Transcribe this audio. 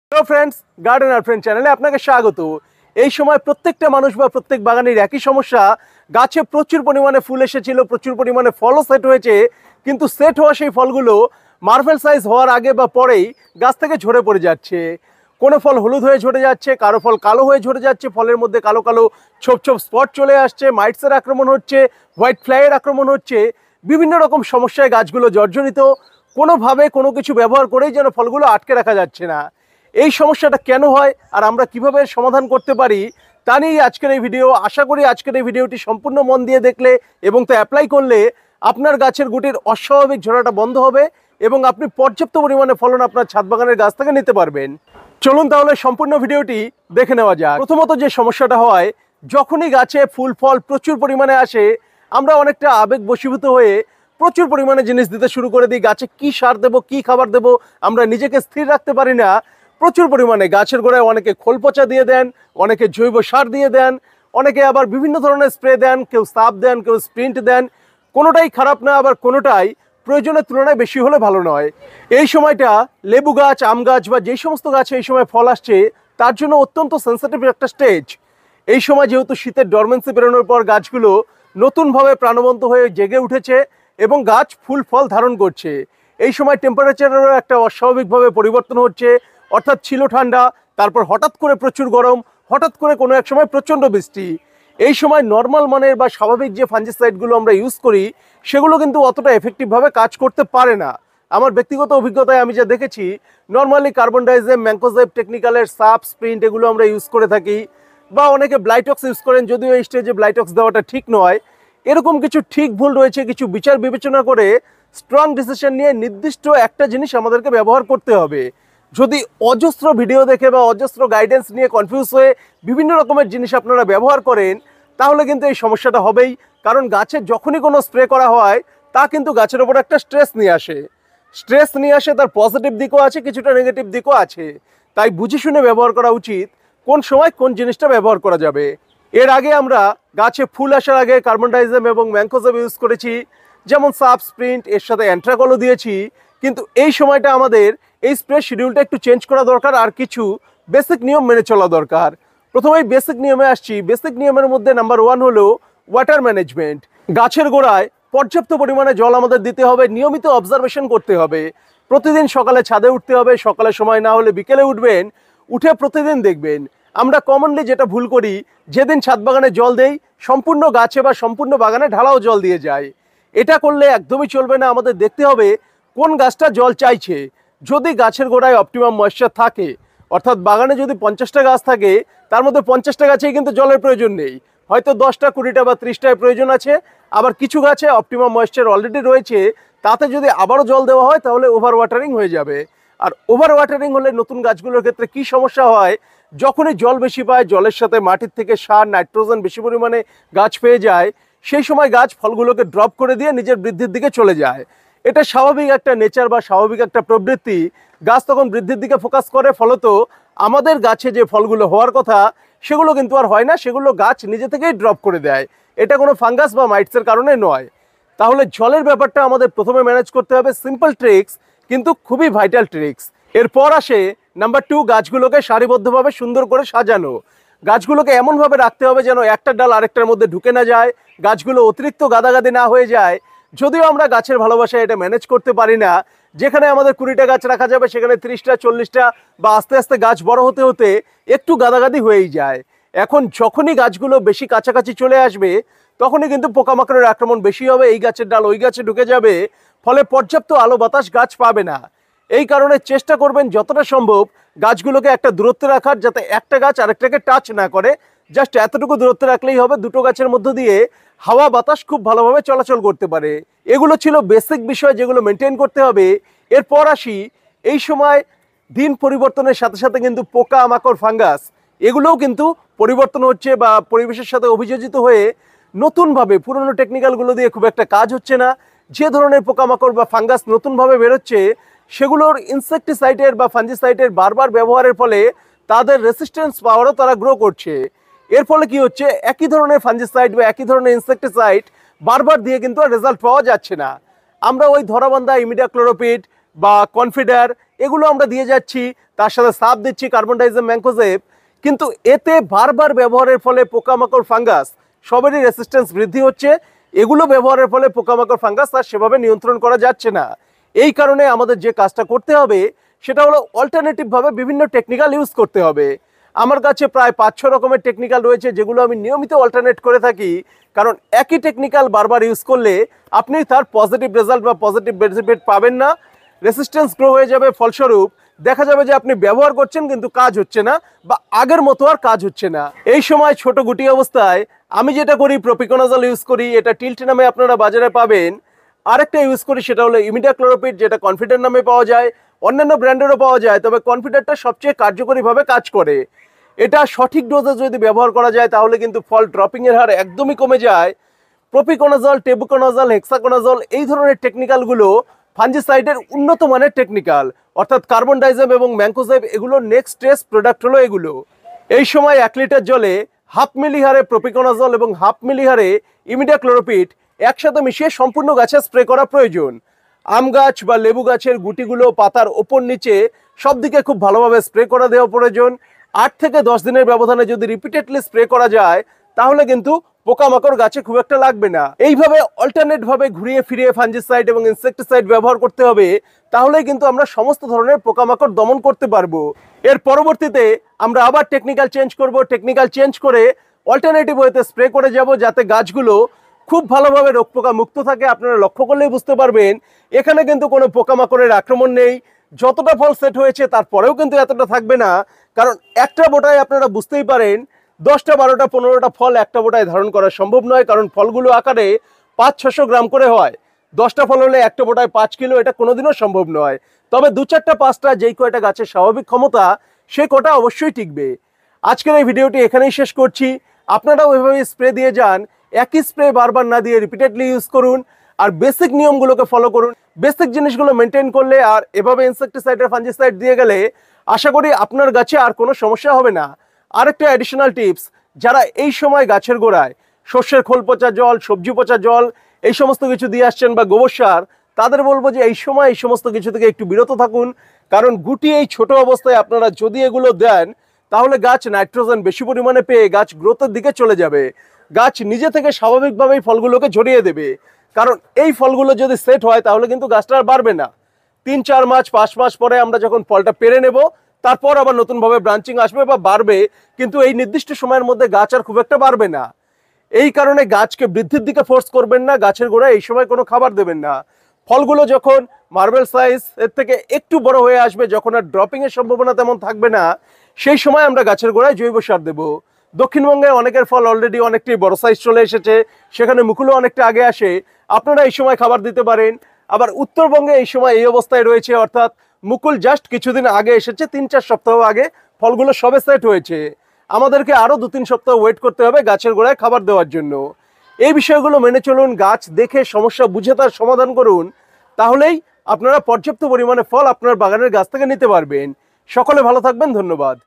Hello friends, gardener friend চ্যানেলে আপনাকে স্বাগত। এই সময় প্রত্যেকটা মানুষ বা প্রত্যেক বাগানের একই সমস্যা। গাছে প্রচুর পরিমাণে ফুল এসেছিল, প্রচুর পরিমাণে ফলও সেট হয়েছে, কিন্তু সেট হওয়া সেই ফলগুলো মার্ভেল সাইজ হওয়ার আগে বা পরেই গাছ থেকে ঝরে পড়ে যাচ্ছে। কোনো ফল হলুদ হয়ে ঝরে যাচ্ছে, কারো ফল কালো হয়ে ঝরে যাচ্ছে, ফলের মধ্যে কালো কালো ছোপ ছোপ স্পট চলে আসছে, মাইটসের আক্রমণ হচ্ছে, হোয়াইট ফ্লাইয়ের আক্রমণ হচ্ছে, বিভিন্ন রকম সমস্যায় গাছগুলো জর্জরিত। কোনোভাবে কোনো কিছু ব্যবহার করেই যেন ফলগুলো আটকে রাখা যাচ্ছে না। এই সমস্যাটা কেন হয় আর আমরা কিভাবে সমাধান করতে পারি তা নিয়েই আজকের এই ভিডিও। আশা করি আজকের এই ভিডিওটি সম্পূর্ণ মন দিয়ে দেখলে এবং তা অ্যাপ্লাই করলে আপনার গাছের গুটির অস্বাভাবিক ঝরাটা বন্ধ হবে এবং আপনি পর্যাপ্ত পরিমাণে ফলন আপনার ছাদ বাগানের গাছ থেকে নিতে পারবেন। চলুন তাহলে সম্পূর্ণ ভিডিওটি দেখে নেওয়া যাক। প্রথমত যে সমস্যাটা হয়, যখনই গাছে ফুল ফল প্রচুর পরিমাণে আসে, আমরা অনেকটা আবেগ বশীভূত হয়ে প্রচুর পরিমাণে জিনিস দিতে শুরু করে দিই। গাছে কি সার দেবো, কি খাবার দেবো, আমরা নিজেকে স্থির রাখতে পারি না। প্রচুর পরিমাণে গাছের গোড়ায় অনেকে খোল পচা দিয়ে দেন, অনেকে জৈব সার দিয়ে দেন, অনেকে আবার বিভিন্ন ধরনের স্প্রে দেন, কেউ সাপ দেন, কেউ স্প্রিন্ট দেন। কোনোটাই খারাপ না, আবার কোনোটাই প্রয়োজনের তুলনায় বেশি হলে ভালো নয়। এই সময়টা লেবু গাছ, আম গাছ বা যেই সমস্ত গাছে এই সময় ফল আসছে তার জন্য অত্যন্ত সেন্সিটিভ একটা স্টেজ। এই সময় যেহেতু শীতের ডরমেন্সি বেরোনোর পর গাছগুলো নতুনভাবে প্রাণবন্ত হয়ে জেগে উঠেছে এবং গাছ ফুল ফল ধারণ করছে। এই সময় টেম্পারেচারেরও একটা অস্বাভাবিকভাবে পরিবর্তন হচ্ছে, অর্থাৎ ছিল ঠান্ডা, তারপর হঠাৎ করে প্রচুর গরম, হঠাৎ করে কোনো এক সময় প্রচণ্ড বৃষ্টি। এই সময় নর্মাল মানের বা স্বাভাবিক যে ফাঞ্জিসাইডগুলো আমরা ইউজ করি সেগুলো কিন্তু অতটা এফেক্টিভভাবে কাজ করতে পারে না। আমার ব্যক্তিগত অভিজ্ঞতায় আমি যা দেখেছি, নর্মালি কার্বন ডাইজেম, ম্যাঙ্কোজেব টেকনিক্যালের সাপ স্প্রিন্ট এগুলো আমরা ইউজ করে থাকি, বা অনেকে ব্লাইটক্স ইউজ করেন, যদিও এই স্টেজে ব্লাইটক্স দেওয়াটা ঠিক নয়। এরকম কিছু ঠিক ভুল রয়েছে, কিছু বিচার বিবেচনা করে স্ট্রং ডিসিশন নিয়ে নির্দিষ্ট একটা জিনিস আমাদেরকে ব্যবহার করতে হবে। যদি অজস্র ভিডিও দেখে বা অজস্র গাইডেন্স নিয়ে কনফিউজ হয়ে বিভিন্ন রকমের জিনিস আপনারা ব্যবহার করেন, তাহলে কিন্তু এই সমস্যাটা হবেই। কারণ গাছের যখনই কোনো স্প্রে করা হয় তা কিন্তু গাছের ওপর একটা স্ট্রেস নিয়ে আসে। স্ট্রেস নিয়ে আসে, তার পজিটিভ দিকও আছে, কিছুটা নেগেটিভ দিকও আছে। তাই বুঝে শুনে ব্যবহার করা উচিত কোন সময় কোন জিনিসটা ব্যবহার করা যাবে। এর আগে আমরা গাছে ফুল আসার আগে কার্বন ডাইজেম এবং ম্যাঙ্কোজেব ইউজ করেছি, যেমন সাপ স্প্রিন্ট, এর সাথে অ্যান্ট্রাকলও দিয়েছি। কিন্তু এই সময়টা আমাদের এই স্প্রে শিডিউলটা একটু চেঞ্জ করা দরকার, আর কিছু বেসিক নিয়ম মেনে চলা দরকার। প্রথমেই বেসিক নিয়মে আসছি। বেসিক নিয়মের মধ্যে নাম্বার 1 হলো ওয়াটার ম্যানেজমেন্ট। গাছের গোড়ায় পর্যাপ্ত পরিমাণে জল আমাদের দিতে হবে, নিয়মিত অবজারভেশন করতে হবে। প্রতিদিন সকালে ছাদে উঠতে হবে, সকালে সময় না হলে বিকেলে উঠবেন, উঠে প্রতিদিন দেখবেন। আমরা কমনলি যেটা ভুল করি, যেদিন ছাদ বাগানে জল দেই সম্পূর্ণ গাছে বা সম্পূর্ণ বাগানে ঢালাও জল দিয়ে যায়। এটা করলে একদমই চলবে না। আমাদের দেখতে হবে কোন গাছটা জল চাইছে। যদি গাছের গোড়ায় অপটিমাম ময়েশ্চার থাকে, অর্থাৎ বাগানে যদি 50টা গাছ থাকে তার মধ্যে 50টা গাছেই কিন্তু জলের প্রয়োজন নেই, হয়তো 10টা 20টা বা 30টায় প্রয়োজন আছে। আবার কিছু গাছে অপটিমাম ময়েশ্চার অলরেডি রয়েছে, তাতে যদি আবারও জল দেওয়া হয় তাহলে ওভার ওয়াটারিং হয়ে যাবে। আর ওভার ওয়াটারিং হলে নতুন গাছগুলোর ক্ষেত্রে কি সমস্যা হয়, যখনই জল বেশি পায়, জলের সাথে মাটির থেকে সার, নাইট্রোজেন বেশি পরিমাণে গাছ পেয়ে যায়, সেই সময় গাছ ফলগুলোকে ড্রপ করে দিয়ে নিজের বৃদ্ধির দিকে চলে যায়। এটা স্বাভাবিক একটা নেচার বা স্বাভাবিক একটা প্রবৃত্তি। গাছ তখন বৃদ্ধির দিকে ফোকাস করে, ফলত আমাদের গাছে যে ফলগুলো হওয়ার কথা সেগুলো কিন্তু আর হয় না, সেগুলো গাছ নিজে থেকেই ড্রপ করে দেয়। এটা কোনো ফাঙ্গাস বা মাইটসের কারণে নয়। তাহলে জলের ব্যাপারটা আমাদের প্রথমে ম্যানেজ করতে হবে। সিম্পল ট্রিক্স, কিন্তু খুবই ভাইটাল ট্রিক্স। এরপর আসে নাম্বার 2, গাছগুলোকে সারিবদ্ধভাবে সুন্দর করে সাজানো। গাছগুলোকে এমনভাবে রাখতে হবে যেন একটা ডাল আরেকটার মধ্যে ঢুকে না যায়, গাছগুলো অতিরিক্ত গাদাগাদি না হয়ে যায়। যদিও আমরা গাছের ভালোবাসায় এটা ম্যানেজ করতে পারি না, যেখানে আমাদের 20টা গাছ রাখা যাবে সেখানে 30টা 40টা বা আস্তে আস্তে গাছ বড় হতে হতে একটু গাদাগাদি হয়েই যায়। এখন যখনই গাছগুলো বেশি কাছাকাছি চলে আসবে তখনই কিন্তু পোকামাকড়ের আক্রমণ বেশি হবে, এই গাছের ডাল ওই গাছে ঢুকে যাবে, ফলে পর্যাপ্ত আলো বাতাস গাছ পাবে না। এই কারণে চেষ্টা করবেন যতটা সম্ভব গাছগুলোকে একটা দূরত্বে রাখার, যাতে একটা গাছ আরেকটাকে টাচ না করে। জাস্ট এতটুকু দূরত্বে রাখলেই হবে, দুটো গাছের মধ্য দিয়ে হাওয়া বাতাস খুব ভালোভাবে চলাচল করতে পারে। এগুলো ছিল বেসিক বিষয় যেগুলো মেনটেন করতে হবে। এরপর আসি, এই সময় দিন পরিবর্তনের সাথে সাথে কিন্তু পোকা মাকড় ফাঙ্গাস এগুলোও কিন্তু পরিবর্তন হচ্ছে বা পরিবেশের সাথে অভিযোজিত হয়ে নতুনভাবে পুরনো টেকনিক্যালগুলো দিয়ে খুব একটা কাজ হচ্ছে না। যে ধরনের পোকামাকড় বা ফাঙ্গাস নতুনভাবে বেরোচ্ছে সেগুলোর ইনসেকটিসাইডের বা ফাঞ্জিসাইডের বারবার ব্যবহারের ফলে তাদের রেসিস্ট্যান্স পাওয়ারও তারা গ্রো করছে। এর ফলে কি হচ্ছে, একই ধরনের ফাঞ্জিসাইড বা একই ধরনের ইনসেকটিসাইড বারবার দিয়ে কিন্তু আর রেজাল্ট পাওয়া যাচ্ছে না। আমরা ওই ধরাবান্ধা ইমিডাক্লোরোপিড বা কনফিডার এগুলো আমরা দিয়ে যাচ্ছি, তার সাথে সাপ দিচ্ছি কার্বন ডাইজিম ম্যাঙ্কোজেব, কিন্তু এতে বারবার ব্যবহারের ফলে পোকামাকড় ফাঙ্গাস সবেরই রেসিস্ট্যান্স বৃদ্ধি হচ্ছে। এগুলো ব্যবহারের ফলে পোকামাকড় ফাঙ্গাস আর সেভাবে নিয়ন্ত্রণ করা যাচ্ছে না। এই কারণে আমাদের যে কাজটা করতে হবে সেটা হলো অল্টারনেটিভভাবে বিভিন্ন টেকনিক্যাল ইউজ করতে হবে। আমার কাছে প্রায় 5-6 রকমের টেকনিক্যাল রয়েছে যেগুলো আমি নিয়মিত অল্টারনেট করে থাকি, কারণ একই টেকনিক্যাল বারবার ইউজ করলে আপনি তার পজিটিভ রেজাল্ট বা পজিটিভ বেনিফিট পাবেন না, রেসিস্ট্যান্স গ্রো হয়ে যাবে। ফলস্বরূপ দেখা যাবে যে আপনি ব্যবহার করছেন কিন্তু কাজ হচ্ছে না বা আগের মতো আর কাজ হচ্ছে না। এই সময় ছোট গুটি অবস্থায় আমি যেটা করি, প্রপিকোনাজল ইউজ করি, এটা টিল্ট নামে আপনারা বাজারে পাবেন। আরেকটা ইউজ করি সেটা হলো ইমিডাক্লোরোপিড, যেটা কনফিডেন্ট নামে পাওয়া যায়, অন্যান্য ব্র্যান্ডেরও পাওয়া যায়, তবে কনফিডেন্টটা সবচেয়ে কার্যকরীভাবে কাজ করে। এটা সঠিক ডোজে যদি ব্যবহার করা যায় তাহলে কিন্তু ফল ড্রপিংয়ের হার একদমই কমে যায়। প্রপিকোনাজল, টেবুকোনাজল, হেক্সাকোনাজল এই ধরনের টেকনিক্যালগুলো ফাঞ্জিসাইডের উন্নত মানের টেকনিক্যাল, অর্থাৎ কার্বন ডাইজেব এবং ম্যাঙ্কোজেব এগুলো নেক্সট স্টেজ প্রোডাক্ট হলো এগুলো। এই সময় 1 লিটার জলে 1/2 মিলি হারে প্রপিকোনাজল এবং 1/2 মিলি হারে ইমিডাক্লোরোপিড একসাথে মিশিয়ে সম্পূর্ণ গাছে স্প্রে করা প্রয়োজন। আম গাছ বা লেবু গাছের গুটিগুলো পাতার ওপর নিচে সব দিকে খুব ভালোভাবে স্প্রে করে দেওয়া প্রয়োজন। 8 থেকে 10 দিনের ব্যবধানে যদি রিপিটেডলি স্প্রে করা যায় তাহলে কিন্তু পোকামাকড় গাছে খুব একটা লাগবে না। এইভাবে অল্টারনেট ভাবে ঘুরিয়ে ফিরিয়ে ফাঞ্জিসাইড এবং ইনসেক্টিসাইড ব্যবহার করতে হবে, তাহলেই কিন্তু আমরা সমস্ত ধরনের পোকামাকড় দমন করতে পারবো। এর পরবর্তীতে আমরা আবার টেকনিক্যাল চেঞ্জ করব, টেকনিক্যাল চেঞ্জ করে অল্টারনেটিভ ওয়েতে স্প্রে করে যাব যাতে গাছগুলো খুব ভালোভাবে রোগ পোকা মুক্ত থাকে। আপনারা লক্ষ্য করলেই বুঝতে পারবেন এখানে কিন্তু কোনো পোকামাকড়ের আক্রমণ নেই। যতটা ফল সেট হয়েছে তারপরেও কিন্তু এতটা থাকবে না, কারণ একটা বোটায় আপনারা বুঝতেই পারেন 10টা 12টা 15টা ফল একটা বোটায় ধারণ করা সম্ভব নয়, কারণ ফলগুলো আকারে 500-600 গ্রাম করে হয়। 10টা ফল হলে একটা বোটায় 5 কিলো, এটা কোনোদিনও সম্ভব নয়। তবে 2-4টা 5টা যেই কয়টা গাছের স্বাভাবিক ক্ষমতা সে কটা অবশ্যই টিকবে। আজকের এই ভিডিওটি এখানেই শেষ করছি। আপনারাও ওইভাবে স্প্রে দিয়ে যান, একই স্প্রে বারবার না দিয়ে রিপিটেডলি ইউজ করুন, আর বেসিক নিয়মগুলোকে ফলো করুন। বেসিক জিনিসগুলো মেনটেন করলে আর এভাবে ইনসেক্টিসাইড আর ফাঞ্জিসাইড দিয়ে গেলে আশা করি আপনার গাছে আর কোনো সমস্যা হবে না। আরেকটা অ্যাডিশনাল টিপস, যারা এই সময় গাছের গোড়ায় শস্যের খোল পচা জল, সবজি পচা জল এই সমস্ত কিছু দিয়ে আসছেন বা গোবর সার, তাদের বলবো যে এই সময় এই সমস্ত কিছু থেকে একটু বিরত থাকুন, কারণ গুটি এই ছোট অবস্থায় আপনারা যদি এগুলো দেন তাহলে গাছ নাইট্রোজেন বেশি পরিমাণে পেয়ে গাছ গ্রোথের দিকে চলে যাবে। গাছ নিজে থেকে স্বাভাবিকভাবেই ফলগুলোকে ঝরিয়ে দেবে, কারণ এই ফলগুলো যদি সেট হয় তাহলে কিন্তু গাছটা আর বাড়বে না। 3-4 মাস 5 মাস পরে আমরা যখন ফলটা পেরে নেব তারপর আবার নতুনভাবে ব্রাঞ্চিং আসবে বা বাড়বে, কিন্তু এই নির্দিষ্ট সময়ের মধ্যে গাছ আর খুব একটা বাড়বে না। এই কারণে গাছকে বৃদ্ধির দিকে ফোর্স করবেন না, গাছের গোড়ায় এই সময় কোনো খাবার দেবেন না। ফলগুলো যখন মার্বেল সাইজ এর থেকে একটু বড় হয়ে আসবে, যখন আর ড্রপিং এর সম্ভাবনা তেমন থাকবে না, সেই সময় আমরা গাছের গোড়ায় জৈব সার দেবো। দক্ষিণবঙ্গে অনেকের ফল অলরেডি অনেকটাই বড় সাইজ চলে এসেছে, সেখানে মুকুলও অনেকটা আগে আসে, আপনারা এই সময় খাবার দিতে পারেন। আবার উত্তরবঙ্গে এই সময় এই অবস্থায় রয়েছে, অর্থাৎ মুকুল জাস্ট কিছুদিন আগে এসেছে, 3-4 সপ্তাহ আগে ফলগুলো সবে সেট হয়েছে। আমাদেরকে আরও 2-3 সপ্তাহ ওয়েট করতে হবে গাছের গোড়ায় খাবার দেওয়ার জন্য। এই বিষয়গুলো মেনে চলুন, গাছ দেখে সমস্যা বুঝে তার সমাধান করুন, তাহলেই আপনারা পর্যাপ্ত পরিমাণে ফল আপনার বাগানের গাছ থেকে নিতে পারবেন। সকলে ভালো থাকবেন, ধন্যবাদ।